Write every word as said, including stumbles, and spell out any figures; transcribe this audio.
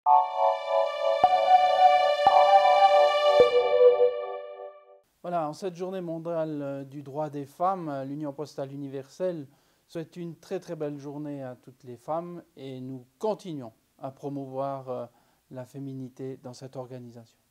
Voilà, en cette journée mondiale du droit des femmes, l'Union postale universelle souhaite une très très belle journée à toutes les femmes et nous continuons à promouvoir la féminité dans cette organisation.